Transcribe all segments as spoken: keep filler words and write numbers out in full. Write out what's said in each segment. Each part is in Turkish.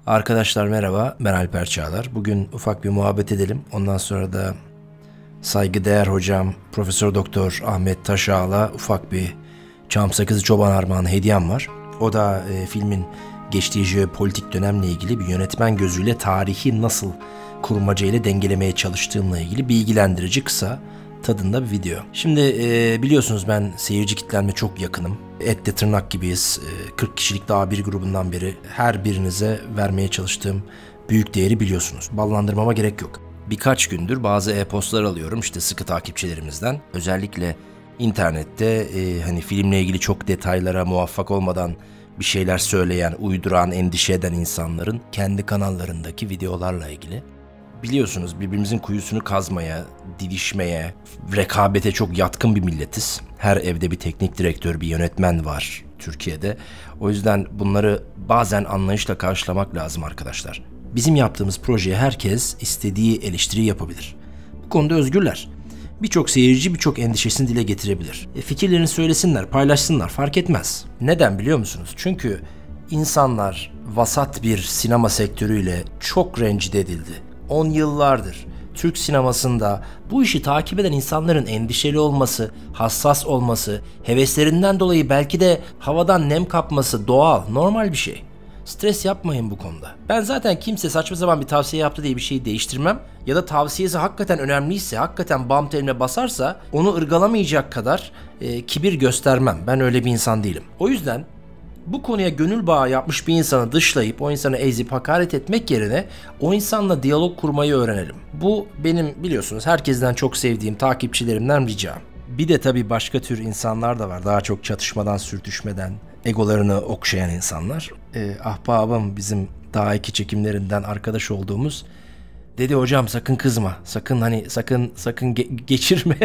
Arkadaşlar merhaba, ben Alper Çağlar. Bugün ufak bir muhabbet edelim. Ondan sonra da saygıdeğer hocam Profesör Doktor Ahmet Taşağ'la ufak bir Çam Sakızı Çoban Armağanı hediyem var. O da e, filmin geçtiği jeopolitik dönemle ilgili bir yönetmen gözüyle tarihi nasıl kurmaca ile dengelemeye çalıştığımla ilgili bilgilendirici kısa tadında bir video. Şimdi e, biliyorsunuz ben seyirci kitlenme çok yakınım. Etle tırnak gibiyiz. E, kırk kişilik daha bir grubundan beri her birinize vermeye çalıştığım büyük değeri biliyorsunuz. Ballandırmama gerek yok. Birkaç gündür bazı e-postlar alıyorum işte sıkı takipçilerimizden. Özellikle internette e, hani filmle ilgili çok detaylara muvaffak olmadan bir şeyler söyleyen, uyduran, endişe eden insanların kendi kanallarındaki videolarla ilgili. Biliyorsunuz birbirimizin kuyusunu kazmaya, didişmeye, rekabete çok yatkın bir milletiz. Her evde bir teknik direktör, bir yönetmen var Türkiye'de. O yüzden bunları bazen anlayışla karşılamak lazım arkadaşlar. Bizim yaptığımız projeye herkes istediği eleştiri yapabilir. Bu konuda özgürler. Birçok seyirci birçok endişesini dile getirebilir. E, fikirlerini söylesinler, paylaşsınlar, fark etmez. Neden biliyor musunuz? Çünkü insanlar vasat bir sinema sektörüyle çok rencide edildi. on yıllardır Türk sinemasında bu işi takip eden insanların endişeli olması, hassas olması, heveslerinden dolayı belki de havadan nem kapması doğal, normal bir şey. Stres yapmayın bu konuda. Ben zaten kimse saçma sapan bir tavsiye yaptı diye bir şeyi değiştirmem. Ya da tavsiyesi hakikaten önemliyse, hakikaten bam teline basarsa onu ırgalamayacak kadar e, kibir göstermem. Ben öyle bir insan değilim. O yüzden bu konuya gönül bağı yapmış bir insanı dışlayıp o insanı ezip hakaret etmek yerine o insanla diyalog kurmayı öğrenelim. Bu benim biliyorsunuz herkesten çok sevdiğim takipçilerimden ricam. Bir de tabii başka tür insanlar da var. Daha çok çatışmadan, sürtüşmeden, egolarını okşayan insanlar. Ee, ahbabım bizim daha iki çekimlerinden arkadaş olduğumuz dedi hocam sakın kızma. Sakın hani sakın sakın ge- geçirme.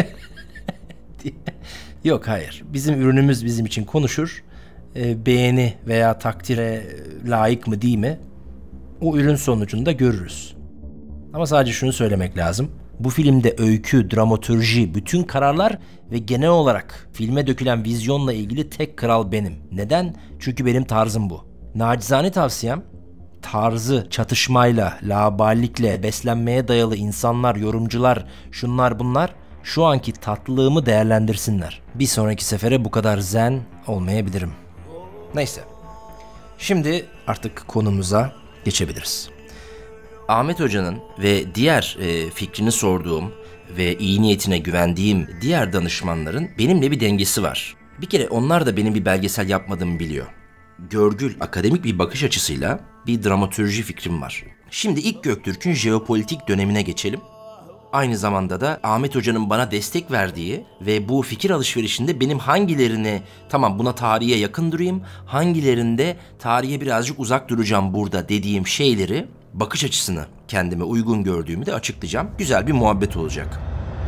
diye. Yok hayır. Bizim ürünümüz bizim için konuşur. E, beğeni veya takdire layık mı değil mi? O ürün sonucunda görürüz. Ama sadece şunu söylemek lazım. Bu filmde öykü, dramatürji, bütün kararlar ve genel olarak filme dökülen vizyonla ilgili tek kral benim. Neden? Çünkü benim tarzım bu. Nacizane tavsiyem, tarzı çatışmayla, laubalilikle, beslenmeye dayalı insanlar, yorumcular, şunlar bunlar şu anki tatlılığımı değerlendirsinler. Bir sonraki sefere bu kadar zen olmayabilirim. Neyse. Şimdi artık konumuza geçebiliriz. Ahmet Hoca'nın ve diğer e, fikrini sorduğum ve iyi niyetine güvendiğim diğer danışmanların benimle bir dengesi var. Bir kere onlar da benim bir belgesel yapmadığımı biliyor. Görgül, akademik bir bakış açısıyla bir dramatürji fikrim var. Şimdi ilk Göktürk'ün jeopolitik dönemine geçelim. Aynı zamanda da Ahmet Hoca'nın bana destek verdiği ve bu fikir alışverişinde benim hangilerini tamam buna tarihe yakın durayım, hangilerinde tarihe birazcık uzak duracağım burada dediğim şeyleri, bakış açısını kendime uygun gördüğümü de açıklayacağım. Güzel bir muhabbet olacak.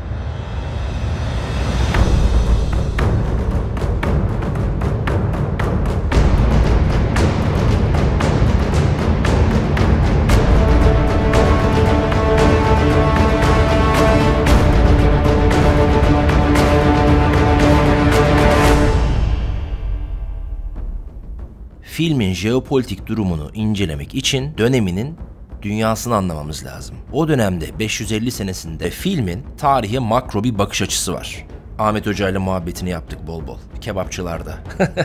Filmin jeopolitik durumunu incelemek için döneminin dünyasını anlamamız lazım. O dönemde beş yüz elli senesinde filmin tarihe makro bir bakış açısı var. Ahmet Hoca ile muhabbetini yaptık bol bol. Kebapçılarda.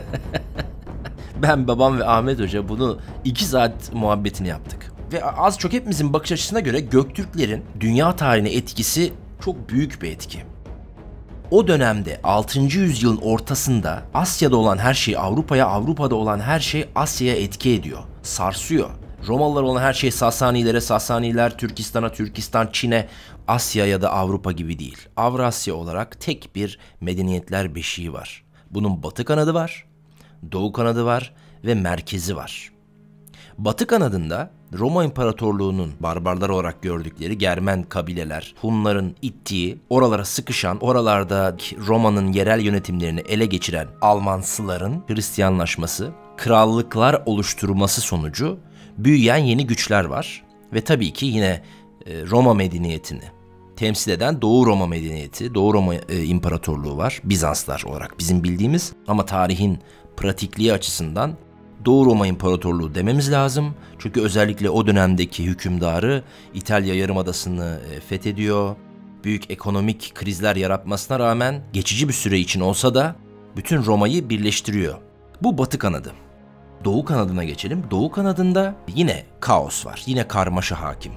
Ben, babam ve Ahmet Hoca bunu iki saat muhabbetini yaptık. Ve az çok hepimizin bakış açısına göre Göktürklerin dünya tarihine etkisi çok büyük bir etki. O dönemde altıncı yüzyılın ortasında Asya'da olan her şey Avrupa'ya, Avrupa'da olan her şey Asya'ya etki ediyor, sarsıyor. Romalılar olan her şey Sasanilere, Sasaniler Türkistan'a, Türkistan Çin'e, Asya ya da Avrupa gibi değil. Avrasya olarak tek bir medeniyetler beşiği var. Bunun batı kanadı var, doğu kanadı var ve merkezi var. Batı kanadında Roma İmparatorluğu'nun barbarlar olarak gördükleri Germen kabileler, Hunların ittiği, oralara sıkışan, oralarda Roma'nın yerel yönetimlerini ele geçiren Almansıların Hristiyanlaşması, krallıklar oluşturması sonucu büyüyen yeni güçler var. Ve tabii ki yine Roma medeniyetini temsil eden Doğu Roma medeniyeti, Doğu Roma e, İmparatorluğu var. Bizanslar olarak bizim bildiğimiz ama tarihin pratikliği açısından Doğu Roma İmparatorluğu dememiz lazım. Çünkü özellikle o dönemdeki hükümdarı İtalya Yarımadası'nı fethediyor. Büyük ekonomik krizler yaratmasına rağmen geçici bir süre için olsa da bütün Roma'yı birleştiriyor. Bu batı kanadı. Doğu kanadına geçelim. Doğu kanadında yine kaos var. Yine karmaşa hakim.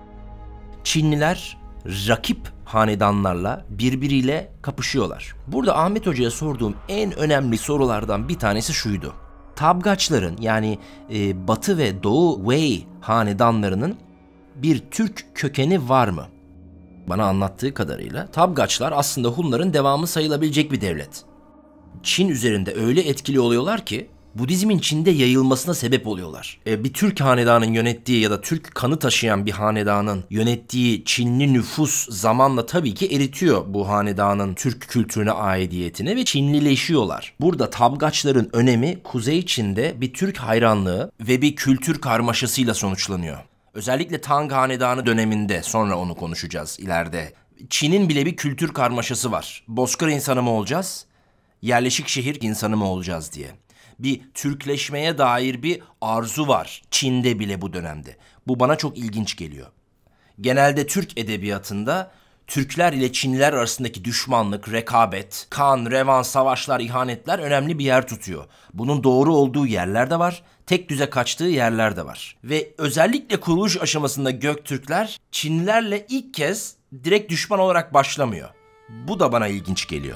Çinliler rakip hanedanlarla birbiriyle kapışıyorlar. Burada Ahmet Hoca'ya sorduğum en önemli sorulardan bir tanesi şuydu. Tabgaçların yani e, Batı ve Doğu Wei hanedanlarının bir Türk kökeni var mı? Bana anlattığı kadarıyla Tabgaçlar aslında Hunların devamı sayılabilecek bir devlet. Çin üzerinde öyle etkili oluyorlar ki Budizmin Çin'de yayılmasına sebep oluyorlar. E, bir Türk hanedanın yönettiği ya da Türk kanı taşıyan bir hanedanın yönettiği Çinli nüfus zamanla tabii ki eritiyor bu hanedanın Türk kültürüne aidiyetini ve Çinlileşiyorlar. Burada Tabgaçların önemi Kuzey Çin'de bir Türk hayranlığı ve bir kültür karmaşasıyla sonuçlanıyor. Özellikle Tang Hanedanı döneminde, sonra onu konuşacağız ileride. Çin'in bile bir kültür karmaşası var. Bozkır insanı mı olacağız, yerleşik şehir insanı mı olacağız diye. Bir Türkleşmeye dair bir arzu var Çin'de bile bu dönemde. Bu bana çok ilginç geliyor. Genelde Türk edebiyatında Türkler ile Çinliler arasındaki düşmanlık, rekabet, kan, revan, savaşlar, ihanetler önemli bir yer tutuyor. Bunun doğru olduğu yerler de var, tek düze kaçtığı yerler de var. Ve özellikle kuruluş aşamasında Göktürkler Çinlilerle ilk kez direkt düşman olarak başlamıyor. Bu da bana ilginç geliyor.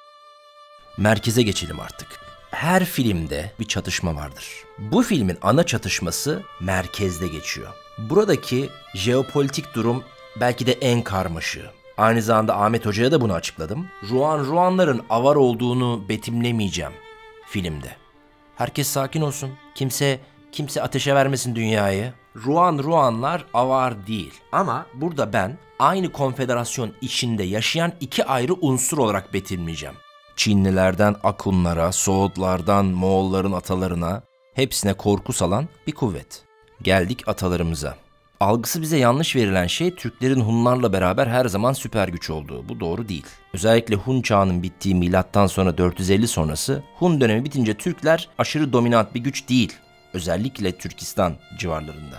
Merkeze geçelim artık. Her filmde bir çatışma vardır. Bu filmin ana çatışması merkezde geçiyor. Buradaki jeopolitik durum belki de en karmaşığı. Aynı zamanda Ahmet Hoca'ya da bunu açıkladım. Ruan Ruanların avar olduğunu betimlemeyeceğim filmde. Herkes sakin olsun. Kimse kimse ateşe vermesin dünyayı. Ruan Ruanlar avar değil. Ama burada ben aynı konfederasyon içinde yaşayan iki ayrı unsur olarak betimleyeceğim. Çinlilerden Akunlara, Soğutlardan Moğolların atalarına, hepsine korku salan bir kuvvet. Geldik atalarımıza. Algısı bize yanlış verilen şey Türklerin Hunlarla beraber her zaman süper güç olduğu. Bu doğru değil. Özellikle Hun çağının bittiği milattan sonra dört yüz elli sonrası Hun dönemi bitince Türkler aşırı dominant bir güç değil. Özellikle Türkistan civarlarında.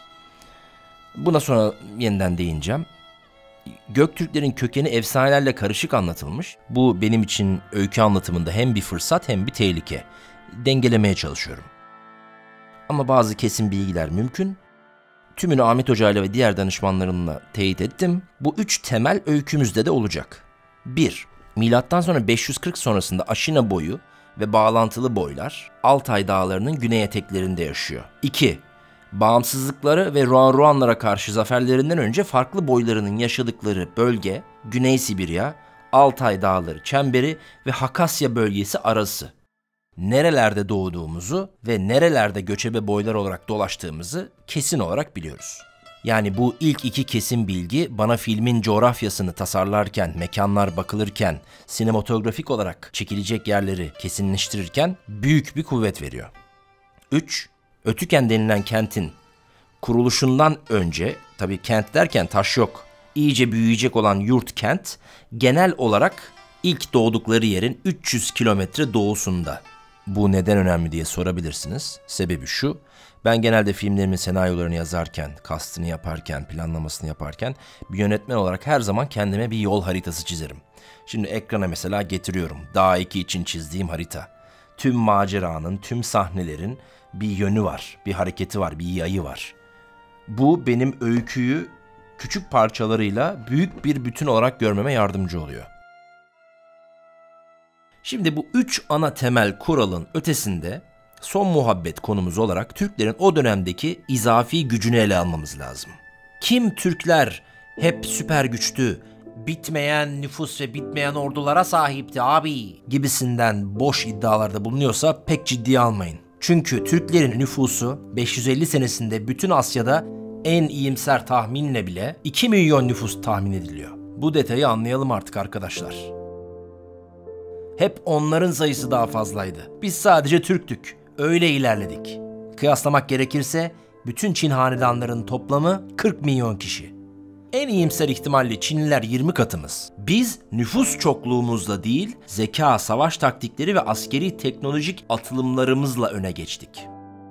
Buna sonra yeniden değineceğim. Göktürklerin kökeni efsanelerle karışık anlatılmış. Bu benim için öykü anlatımında hem bir fırsat hem bir tehlike. Dengelemeye çalışıyorum. Ama bazı kesin bilgiler mümkün. Tümünü Ahmet Hoca ile ve diğer danışmanlarımla teyit ettim. Bu üç temel öykümüzde de olacak. bir. Milattan sonra beş yüz kırk sonrasında Aşina boyu ve bağlantılı boylar Altay dağlarının güney eteklerinde yaşıyor. iki. Bağımsızlıkları ve Ruan Ruanlara karşı zaferlerinden önce farklı boylarının yaşadıkları bölge Güney Sibirya, Altay Dağları çemberi ve Hakasya bölgesi arası. Nerelerde doğduğumuzu ve nerelerde göçebe boylar olarak dolaştığımızı kesin olarak biliyoruz. Yani bu ilk iki kesin bilgi bana filmin coğrafyasını tasarlarken, mekanlar bakılırken, sinematografik olarak çekilecek yerleri kesinleştirirken büyük bir kuvvet veriyor. üç. Ötüken denilen kentin kuruluşundan önce, tabii kent derken taş yok, iyice büyüyecek olan yurt kent, genel olarak ilk doğdukları yerin üç yüz kilometre doğusunda. Bu neden önemli diye sorabilirsiniz. Sebebi şu, ben genelde filmlerimin senaryolarını yazarken, kastını yaparken, planlamasını yaparken bir yönetmen olarak her zaman kendime bir yol haritası çizerim. Şimdi ekrana mesela getiriyorum Dağ iki için çizdiğim harita. Tüm maceranın, tüm sahnelerin bir yönü var, bir hareketi var, bir yayı var. Bu benim öyküyü küçük parçalarıyla büyük bir bütün olarak görmeme yardımcı oluyor. Şimdi bu üç ana temel kuralın ötesinde son muhabbet konumuz olarak Türklerin o dönemdeki izafi gücünü ele almamız lazım. Kim Türkler hep süper güçlü, bitmeyen nüfus ve bitmeyen ordulara sahipti abi gibisinden boş iddialarda bulunuyorsa pek ciddiye almayın. Çünkü Türklerin nüfusu beş yüz elli senesinde bütün Asya'da en iyimser tahminle bile iki milyon nüfus tahmin ediliyor. Bu detayı anlayalım artık arkadaşlar. Hep onların sayısı daha fazlaydı. Biz sadece Türktük. Öyle ilerledik. Kıyaslamak gerekirse bütün Çin hanedanlarının toplamı kırk milyon kişi. En iyimser ihtimalle Çinliler yirmi katımız. Biz nüfus çokluğumuzla değil, zeka, savaş taktikleri ve askeri teknolojik atılımlarımızla öne geçtik.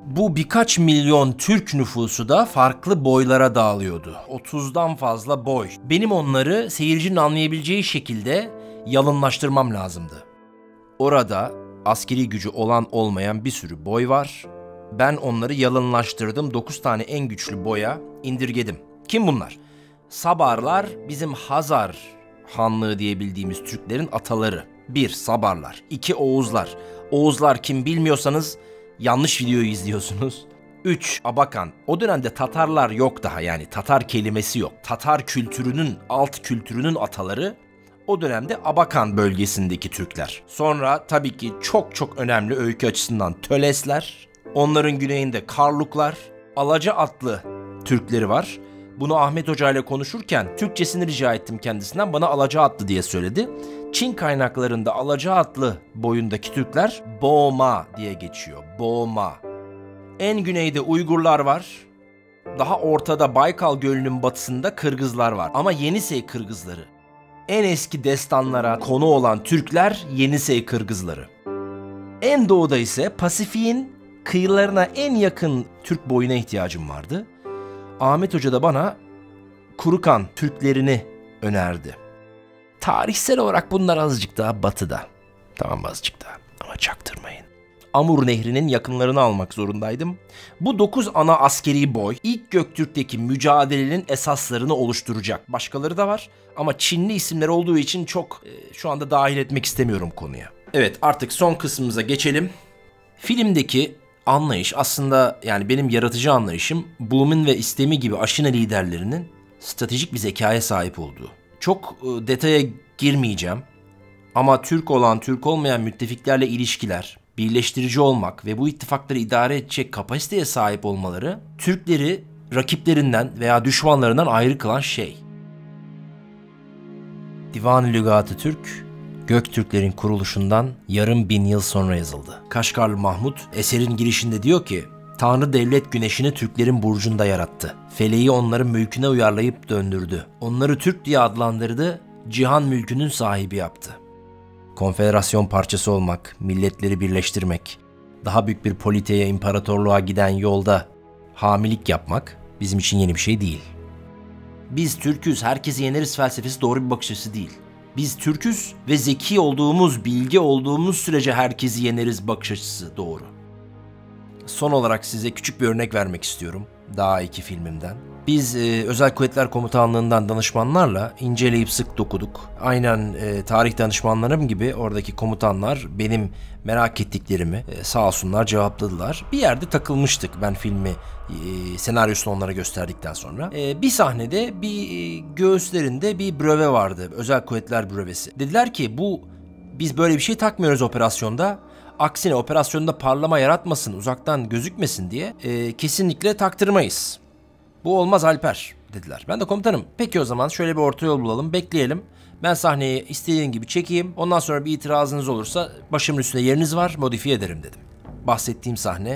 Bu birkaç milyon Türk nüfusu da farklı boylara dağılıyordu. otuzdan fazla boy. Benim onları seyircinin anlayabileceği şekilde yalınlaştırmam lazımdı. Orada askeri gücü olan olmayan bir sürü boy var. Ben onları yalınlaştırdım. dokuz tane en güçlü boya indirgedim. Kim bunlar? Sabarlar bizim Hazar Hanlığı diye bildiğimiz Türklerin ataları. Bir, Sabarlar. İki, Oğuzlar. Oğuzlar kim bilmiyorsanız yanlış videoyu izliyorsunuz. Üç, Abakan. O dönemde Tatarlar yok daha, yani Tatar kelimesi yok. Tatar kültürünün, alt kültürünün ataları o dönemde Abakan bölgesindeki Türkler. Sonra tabii ki çok çok önemli öykü açısından Tölesler. Onların güneyinde Karluklar, Alaca adlı Türkleri var. Bunu Ahmet Hoca ile konuşurken Türkçesini rica ettim kendisinden. Bana Alaca adlı diye söyledi. Çin kaynaklarında Alaca adlı boyundaki Türkler Boğma diye geçiyor. Boğma. En güneyde Uygurlar var. Daha ortada Baykal Gölü'nün batısında Kırgızlar var. Ama Yenisey Kırgızları. En eski destanlara konu olan Türkler Yenisey Kırgızları. En doğuda ise Pasifik'in kıyılarına en yakın Türk boyuna ihtiyacım vardı. Ahmet Hoca da bana Kurukan Türklerini önerdi. Tarihsel olarak bunlar azıcık daha batıda. Tamam, azıcık daha ama çaktırmayın. Amur Nehri'nin yakınlarını almak zorundaydım. Bu dokuz ana askeri boy ilk Göktürk'teki mücadelenin esaslarını oluşturacak. Başkaları da var ama Çinli isimler olduğu için çok e, şu anda dahil etmek istemiyorum konuya. Evet, artık son kısmımıza geçelim. Filmdeki anlayış aslında, yani benim yaratıcı anlayışım, Blum'un ve İstemi gibi aşina liderlerinin stratejik bir zekaya sahip olduğu. Çok e, detaya girmeyeceğim ama Türk olan, Türk olmayan müttefiklerle ilişkiler, birleştirici olmak ve bu ittifakları idare edecek kapasiteye sahip olmaları Türkleri rakiplerinden veya düşmanlarından ayrı kılan şey. Divan-ı Lügat-ı Türk, Göktürklerin kuruluşundan yarım bin yıl sonra yazıldı. Kaşgarlı Mahmut eserin girişinde diyor ki, Tanrı devlet güneşini Türklerin burcunda yarattı. Feleği onların mülküne uyarlayıp döndürdü. Onları Türk diye adlandırdı, cihan mülkünün sahibi yaptı. Konfederasyon parçası olmak, milletleri birleştirmek, daha büyük bir politeye, imparatorluğa giden yolda hamilik yapmak bizim için yeni bir şey değil. Biz Türk'üz, herkesi yeneriz felsefesi doğru bir bakış açısı değil. Biz Türk'üz ve zeki olduğumuz, bilge olduğumuz sürece herkesi yeneriz bakış açısı doğru. Son olarak size küçük bir örnek vermek istiyorum daha iki filmimden. Biz e, Özel Kuvvetler Komutanlığı'ndan danışmanlarla inceleyip sık dokuduk. Aynen e, tarih danışmanlarım gibi oradaki komutanlar benim merak ettiklerimi e, sağ olsunlar cevapladılar. Bir yerde takılmıştık ben filmi e, senaryosunu onlara gösterdikten sonra. E, bir sahnede bir e, göğüslerinde bir bröve vardı. Özel Kuvvetler brövesi. Dediler ki bu biz böyle bir şey takmıyoruz operasyonda. Aksine operasyonda parlama yaratmasın, uzaktan gözükmesin diye e, kesinlikle taktırmayız. Bu olmaz Alper dediler. Ben de komutanım peki o zaman şöyle bir orta yol bulalım, bekleyelim. Ben sahneyi istediğin gibi çekeyim. Ondan sonra bir itirazınız olursa başımın üstünde yeriniz var, modifiye ederim dedim. Bahsettiğim sahne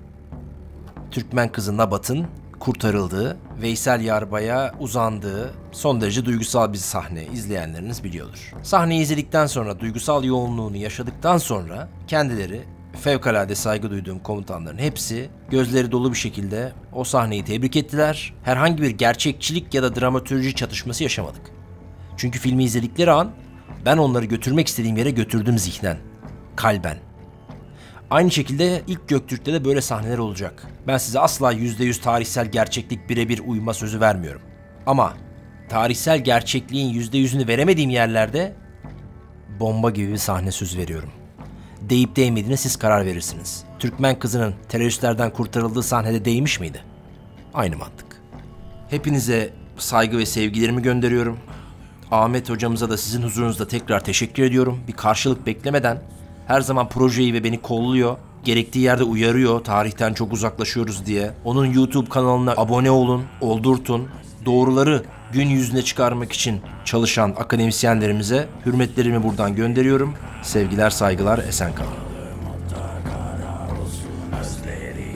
Türkmen kızı Nabat'ın kurtarıldığı, Veysel Yarbay'a uzandığı son derece duygusal bir sahne. İzleyenleriniz biliyordur. Sahneyi izledikten sonra, duygusal yoğunluğunu yaşadıktan sonra kendileri, fevkalade saygı duyduğum komutanların hepsi gözleri dolu bir şekilde o sahneyi tebrik ettiler. Herhangi bir gerçekçilik ya da dramatürji çatışması yaşamadık. Çünkü filmi izledikleri an ben onları götürmek istediğim yere götürdüm zihnen, kalben. Aynı şekilde ilk Göktürk'te de böyle sahneler olacak. Ben size asla yüzde yüz tarihsel gerçeklik birebir uyma sözü vermiyorum. Ama tarihsel gerçekliğin yüzde yüzünü veremediğim yerlerde bomba gibi bir sahne söz veriyorum. Deyip değmediğine siz karar verirsiniz. Türkmen kızının teröristlerden kurtarıldığı sahnede değmiş miydi? Aynı mantık. Hepinize saygı ve sevgilerimi gönderiyorum. Ahmet hocamıza da sizin huzurunuzda tekrar teşekkür ediyorum. Bir karşılık beklemeden her zaman projeyi ve beni kolluyor. Gerektiği yerde uyarıyor, tarihten çok uzaklaşıyoruz diye. Onun YouTube kanalına abone olun, oldurtun. Doğruları gün yüzüne çıkarmak için çalışan akademisyenlerimize hürmetlerimi buradan gönderiyorum. Sevgiler, saygılar, esen kalın.